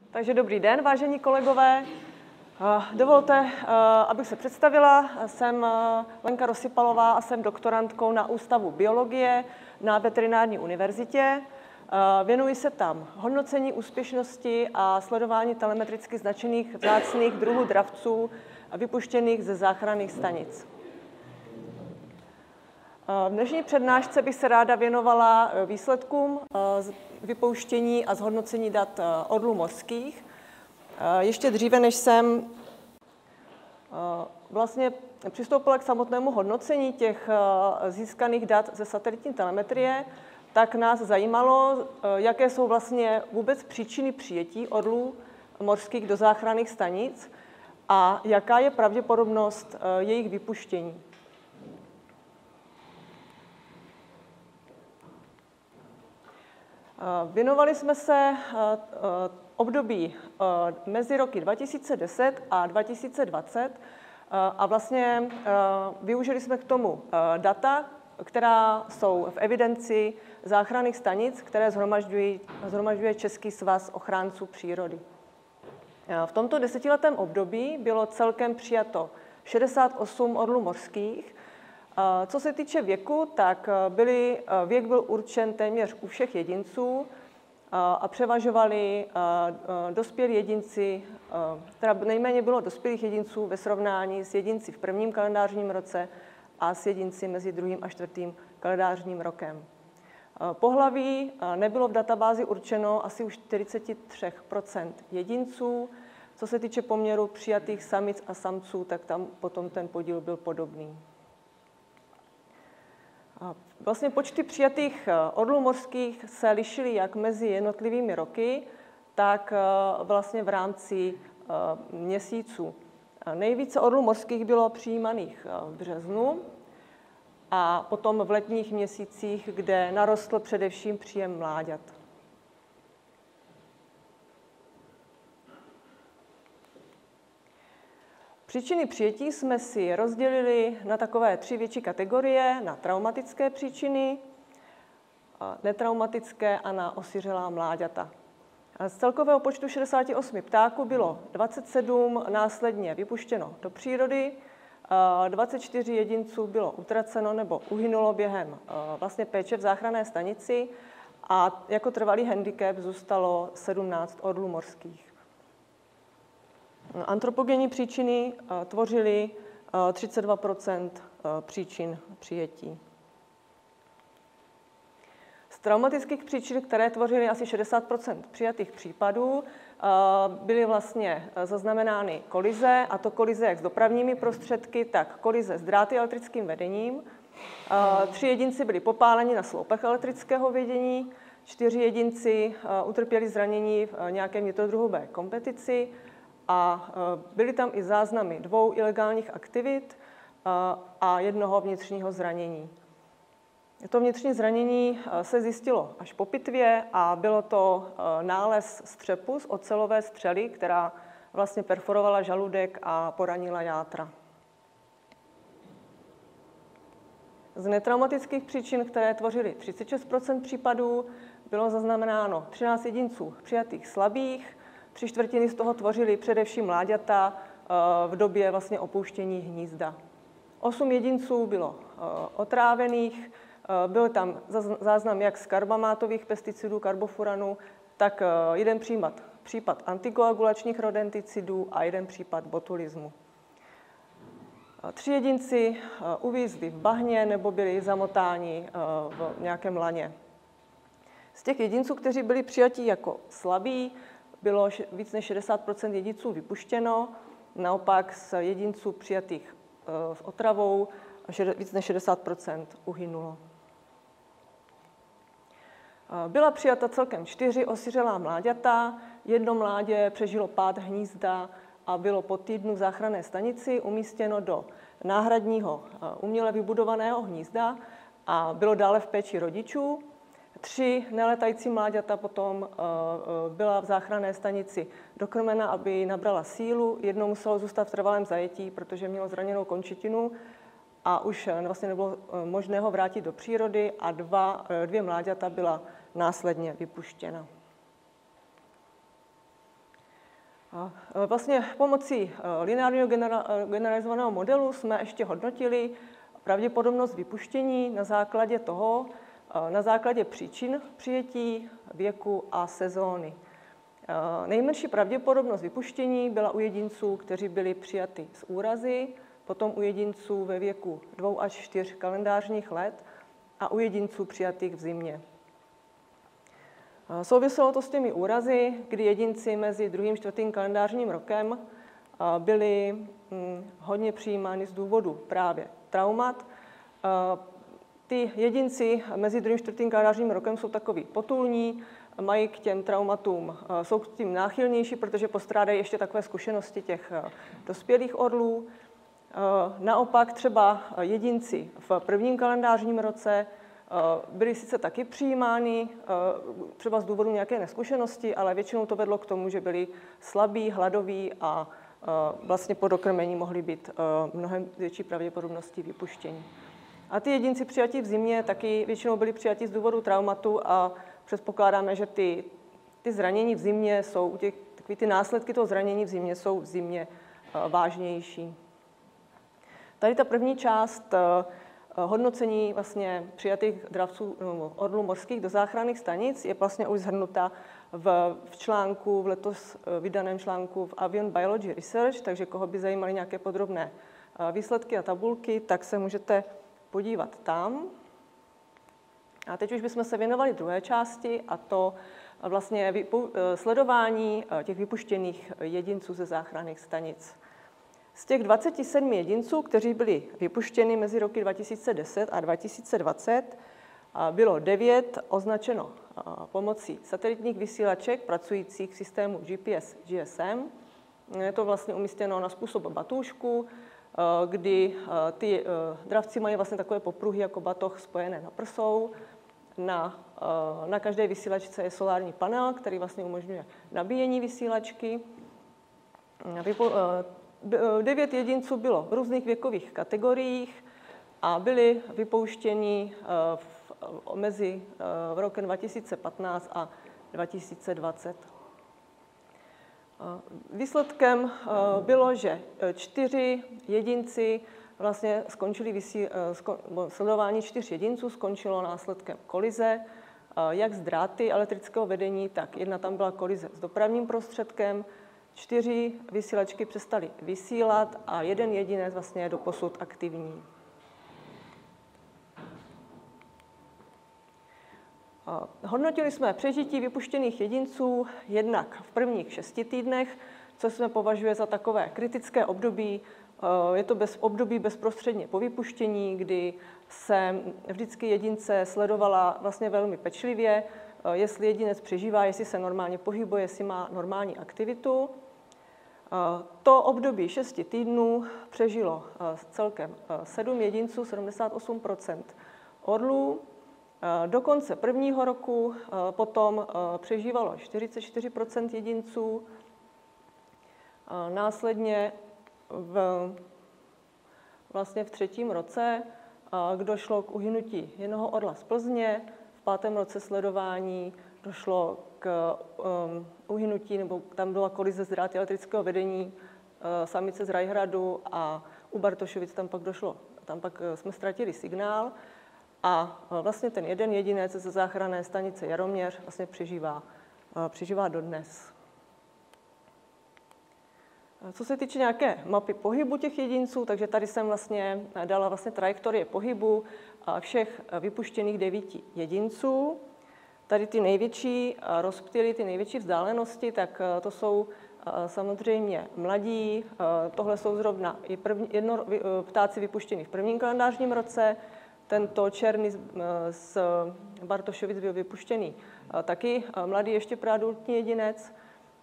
Takže dobrý den, vážení kolegové. Dovolte, abych se představila. Jsem Lenka Rozsypalová a jsem doktorantkou na Ústavu biologie na Veterinární univerzitě. Věnuji se tam hodnocení úspěšnosti a sledování telemetricky značených vzácných druhů dravců vypuštěných ze záchranných stanic. V dnešní přednášce bych se ráda věnovala výsledkům vypouštění a zhodnocení dat orlů mořských. Ještě dříve, než jsem vlastně přistoupila k samotnému hodnocení těch získaných dat ze satelitní telemetrie, tak nás zajímalo, jaké jsou vlastně vůbec příčiny přijetí orlů mořských do záchranných stanic a jaká je pravděpodobnost jejich vypuštění. Věnovali jsme se období mezi roky 2010 a 2020 a vlastně využili jsme k tomu data, která jsou v evidenci záchranných stanic, které shromažďuje Český svaz ochránců přírody. V tomto desetiletém období bylo celkem přijato 68 orlů mořských. Co se týče věku, tak věk byl určen téměř u všech jedinců a převažovali dospělí jedinci, teda nejméně bylo dospělých jedinců ve srovnání s jedinci v prvním kalendářním roce a s jedinci mezi druhým a čtvrtým kalendářním rokem. Pohlaví nebylo v databázi určeno asi u 43% jedinců. Co se týče poměru přijatých samic a samců, tak tam potom ten podíl byl podobný. Vlastně počty přijatých orlů mořských se lišily jak mezi jednotlivými roky, tak vlastně v rámci měsíců. Nejvíce orlů mořských bylo přijímaných v březnu a potom v letních měsících, kde narostl především příjem mláďat. Příčiny přijetí jsme si rozdělili na takové 3 větší kategorie, na traumatické příčiny, netraumatické a na osiřelá mláďata. Z celkového počtu 68 ptáků bylo 27 následně vypuštěno do přírody, 24 jedinců bylo utraceno nebo uhynulo během vlastně péče v záchranné stanici a jako trvalý handicap zůstalo 17 orlů mořských. Antropogenní příčiny tvořily 32% příčin přijetí. Z traumatických příčin, které tvořily asi 60% přijatých případů, byly vlastně zaznamenány kolize, a to kolize jak s dopravními prostředky, tak kolize s dráty elektrickým vedením. 3 jedinci byli popáleni na sloupech elektrického vedení, 4 jedinci utrpěli zranění v nějaké vnitrodruhové kompetici, a byly tam i záznamy 2 ilegálních aktivit a 1 vnitřního zranění. To vnitřní zranění se zjistilo až po pitvě a bylo to nález střepu z ocelové střely, která vlastně perforovala žaludek a poranila játra. Z netraumatických příčin, které tvořily 36% případů, bylo zaznamenáno 13 jedinců přijatých slabých, 3/4 z toho tvořily především mláďata v době vlastně opouštění hnízda. 8 jedinců bylo otrávených, byl tam záznam jak z karbamátových pesticidů, karbofuranu, tak 1 případ antikoagulačních rodenticidů a 1 případ botulismu. 3 jedinci uvízli v bahně nebo byli zamotáni v nějakém laně. Z těch jedinců, kteří byli přijati jako slabí, bylo víc než 60% jedinců vypuštěno, naopak z jedinců přijatých s otravou víc než 60% uhynulo. Byla přijata celkem 4 osiřelá mláďata, 1 mládě přežilo pád hnízda a bylo po týdnu v záchranné stanici umístěno do náhradního uměle vybudovaného hnízda a bylo dále v péči rodičů. 3 neletající mláďata potom byla v záchranné stanici dokrmena, aby nabrala sílu. 1 muselo zůstat v trvalém zajetí, protože mělo zraněnou končetinu a už vlastně nebylo možné ho vrátit do přírody a 2 mláďata byla následně vypuštěna. Vlastně pomocí lineárního generalizovaného modelu jsme ještě hodnotili pravděpodobnost vypuštění na základě toho, na základě příčin přijetí, věku a sezóny. Nejmenší pravděpodobnost vypuštění byla u jedinců, kteří byli přijati z úrazy, potom u jedinců ve věku 2 až 4 kalendářních let a u jedinců přijatých v zimě. Souviselo to s těmi úrazy, kdy jedinci mezi 2. a 4. kalendářním rokem byli hodně přijímáni z důvodu právě traumat. Ty jedinci mezi 2. a 4. kalendářním rokem jsou takový potulní, mají k těm traumatům, jsou k tím náchylnější, protože postrádají ještě takové zkušenosti těch dospělých orlů. Naopak třeba jedinci v 1. kalendářním roce byli sice taky přijímáni, třeba z důvodu nějaké neskušenosti, ale většinou to vedlo k tomu, že byli slabí, hladoví a vlastně po dokrmení mohly být mnohem větší pravděpodobnosti vypuštění. A ty jedinci přijatí v zimě taky většinou byli přijati z důvodu traumatu a předpokládáme, že ty zranění v zimě jsou, ty následky toho zranění v zimě jsou v zimě vážnější. Tady ta první část hodnocení vlastně přijatých dravců orlů mořských do záchranných stanic je vlastně už shrnuta v článku, v letos vydaném článku v Avian Biology Research, takže koho by zajímaly nějaké podrobné výsledky a tabulky, tak se můžete podívat tam. A teď už bychom se věnovali druhé části, a to vlastně sledování těch vypuštěných jedinců ze záchranných stanic. Z těch 27 jedinců, kteří byli vypuštěni mezi roky 2010 a 2020, bylo 9 označeno pomocí satelitních vysílaček pracujících v systému GPS GSM. Je to vlastně umístěno na způsob batůžku, kdy ty dravci mají vlastně takové popruhy jako batoh spojené na prsou. Na každé vysílačce je solární panel, který vlastně umožňuje nabíjení vysílačky. 9 jedinců bylo v různých věkových kategoriích a byli vypouštěni mezi rokem 2015 a 2020. Výsledkem bylo, že 4 jedinci vlastně skončili sledování 4 jedinců skončilo následkem kolize, jak z dráty elektrického vedení, tak jedna tam byla kolize s dopravním prostředkem, 4 vysílačky přestaly vysílat a 1 jedinec vlastně je doposud aktivní. Hodnotili jsme přežití vypuštěných jedinců jednak v prvních 6 týdnech, co jsme považuje za takové kritické období. Je to období bezprostředně po vypuštění, kdy se vždycky jedince sledovala vlastně velmi pečlivě, jestli jedinec přežívá, jestli se normálně pohybuje, jestli má normální aktivitu. To období 6 týdnů přežilo celkem 7 jedinců, 78% orlů. Do konce prvního roku potom přežívalo 44% jedinců. Následně vlastně v 3. roce došlo k uhynutí jednoho orla z Plzně. V 5. roce sledování došlo k uhynutí, nebo tam byla kolize z dráty elektrického vedení samice z Rajhradu a u Bartošovic tam pak jsme ztratili signál. A vlastně ten jeden jedinec ze záchranné stanice Jaroměř vlastně přežívá dodnes. Co se týče nějaké mapy pohybu těch jedinců, takže tady jsem vlastně dala vlastně trajektorie pohybu všech vypuštěných 9 jedinců. Tady ty největší rozptyly, ty největší vzdálenosti, tak to jsou samozřejmě mladí. Tohle jsou zrovna i ptáci vypuštění v 1. kalendářním roce. Tento černý z Bartošovic byl vypuštěný taky mladý, ještě preadultní jedinec.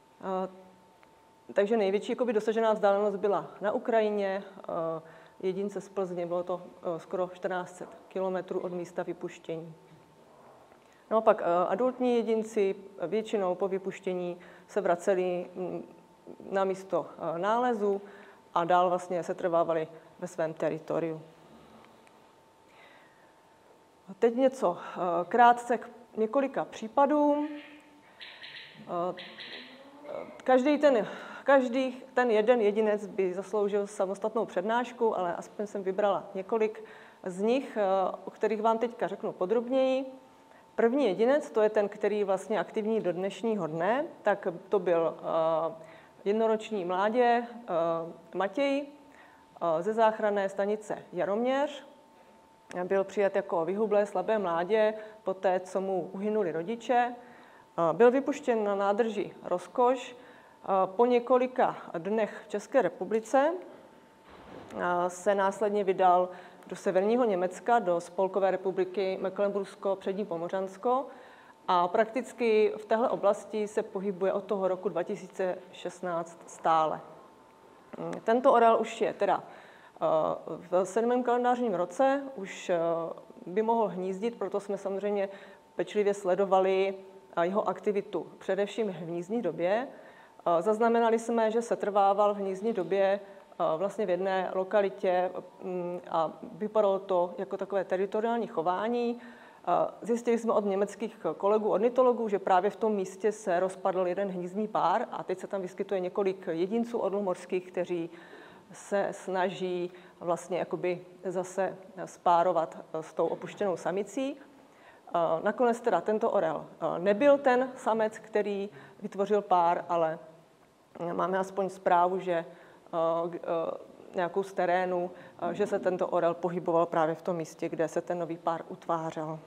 Takže největší dosažená vzdálenost byla na Ukrajině. Jedince z Plzně, bylo to skoro 1400 kilometrů od místa vypuštění. No a pak adultní jedinci většinou po vypuštění se vraceli na místo nálezu a dál vlastně se trvávali ve svém teritoriu. Teď něco krátce k několika případům. Každý ten jeden jedinec by zasloužil samostatnou přednášku, ale aspoň jsem vybrala několik z nich, o kterých vám teďka řeknu podrobněji. První jedinec, to je ten, který je vlastně aktivní do dnešního dne, tak to byl jednoroční mládě Matěj ze záchranné stanice Jaroměř. Byl přijat jako vyhublé slabé mládě poté, co mu uhynuli rodiče. Byl vypuštěn na nádrži Rozkoš. Po několika dnech v České republice se následně vydal do severního Německa, do Spolkové republiky Mecklenbursko-Přední Pomořansko a prakticky v téhle oblasti se pohybuje od toho roku 2016 stále. Tento orel už je teda v 7. kalendářním roce, už by mohl hnízdit, proto jsme samozřejmě pečlivě sledovali jeho aktivitu, především v hnízdní době. Zaznamenali jsme, že setrvával v hnízdní době vlastně v jedné lokalitě a vypadalo to jako takové teritoriální chování. Zjistili jsme od německých kolegů ornitologů, že právě v tom místě se rozpadl jeden hnízdní pár a teď se tam vyskytuje několik jedinců orlomorských, kteří se snaží vlastně jakoby zase spárovat s tou opuštěnou samicí. Nakonec teda tento orel nebyl ten samec, který vytvořil pár, ale máme aspoň zprávu, že nějakou z terénu, že se tento orel pohyboval právě v tom místě, kde se ten nový pár utvářel.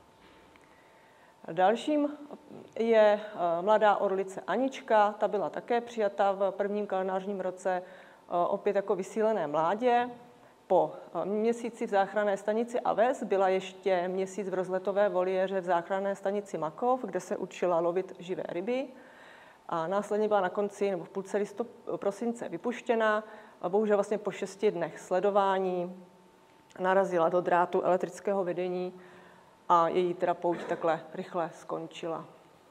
Dalším je mladá orlice Anička, ta byla také přijata v 1. kalendářním roce, opět jako vysílené mládě. Po měsíci v záchranné stanici Aves byla ještě měsíc v rozletové voliéře v záchranné stanici Makov, kde se učila lovit živé ryby. A následně byla na konci nebo v půlce prosince vypuštěna. A bohužel vlastně po 6 dnech sledování narazila do drátu elektrického vedení a její teda pouť takhle rychle skončila.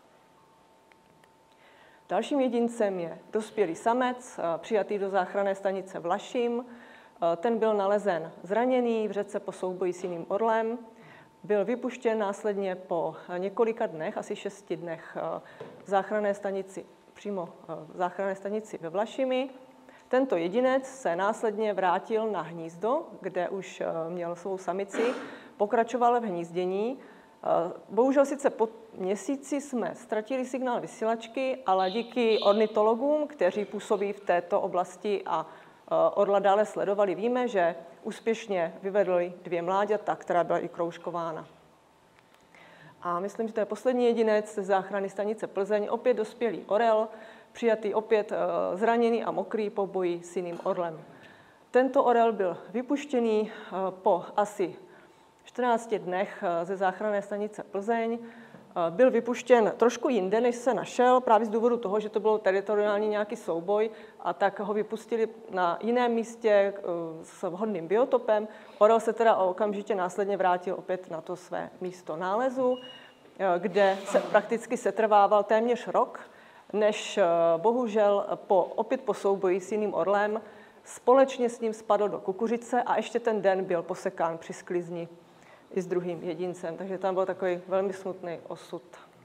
Dalším jedincem je dospělý samec, přijatý do záchranné stanice Vlašim. Ten byl nalezen zraněný v řece po souboji s jiným orlem. Byl vypuštěn následně po několika dnech, asi 6 dnech, v záchranné stanici, přímo v záchranné stanici ve Vlašimi. Tento jedinec se následně vrátil na hnízdo, kde už měl svou samici, pokračoval v hnízdění. Bohužel sice po měsíci jsme ztratili signál vysílačky, ale díky ornitologům, kteří působí v této oblasti a orla dále sledovali, víme, že úspěšně vyvedli 2 mláďata, která byla i kroužkována. A myslím, že to je poslední jedinec ze záchranné stanice Plzeň, opět dospělý orel, přijatý opět zraněný a mokrý po boji s jiným orlem. Tento orel byl vypuštěný po asi 14 dnech ze záchranné stanice Plzeň. Byl vypuštěn trošku jinde, než se našel, právě z důvodu toho, že to byl teritoriální nějaký souboj, a tak ho vypustili na jiném místě s vhodným biotopem. Orel se teda okamžitě následně vrátil opět na to své místo nálezu, kde se prakticky setrvával téměř rok, než bohužel opět po souboji s jiným orlem společně s ním spadl do kukuřice a ještě ten den byl posekán při sklizni i s druhým jedincem, takže tam byl takový velmi smutný osud.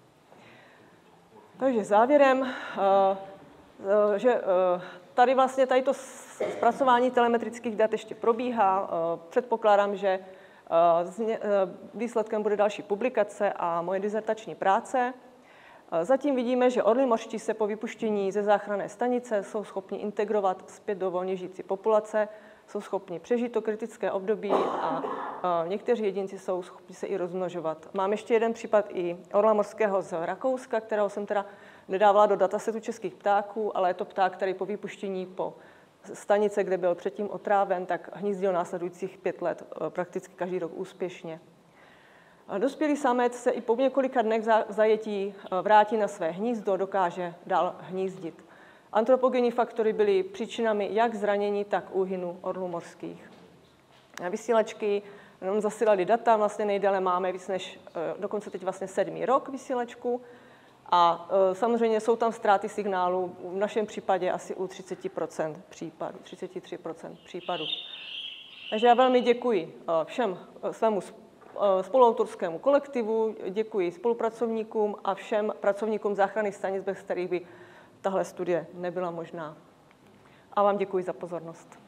Takže závěrem, že tady vlastně to zpracování telemetrických dat ještě probíhá. Předpokládám, že výsledkem bude další publikace a moje dizertační práce. Zatím vidíme, že orli mořští se po vypuštění ze záchranné stanice jsou schopni integrovat zpět do volně žijící populace, jsou schopni přežít to kritické období a někteří jedinci jsou schopni se i rozmnožovat. Mám ještě jeden případ i orla mořského z Rakouska, kterého jsem teda nedávala do datasetu českých ptáků, ale je to pták, který po vypuštění po stanice, kde byl předtím otráven, tak hnízdil následujících 5 let prakticky každý rok úspěšně. Dospělý samec se i po několika dnech v zajetí vrátí na své hnízdo, dokáže dál hnízdit. Antropogenní faktory byly příčinami jak zranění, tak úhynu orlů mořských. Vysílačky nám zasílali data, vlastně nejdéle máme víc než dokonce teď vlastně 7. rok vysílačku a samozřejmě jsou tam ztráty signálu, v našem případě asi u 30% případů, 33% případů. Takže já velmi děkuji všem svému spoluautorskému kolektivu, děkuji spolupracovníkům a všem pracovníkům záchranných stanic, bez kterých by tahle studie nebyla možná. A vám děkuji za pozornost.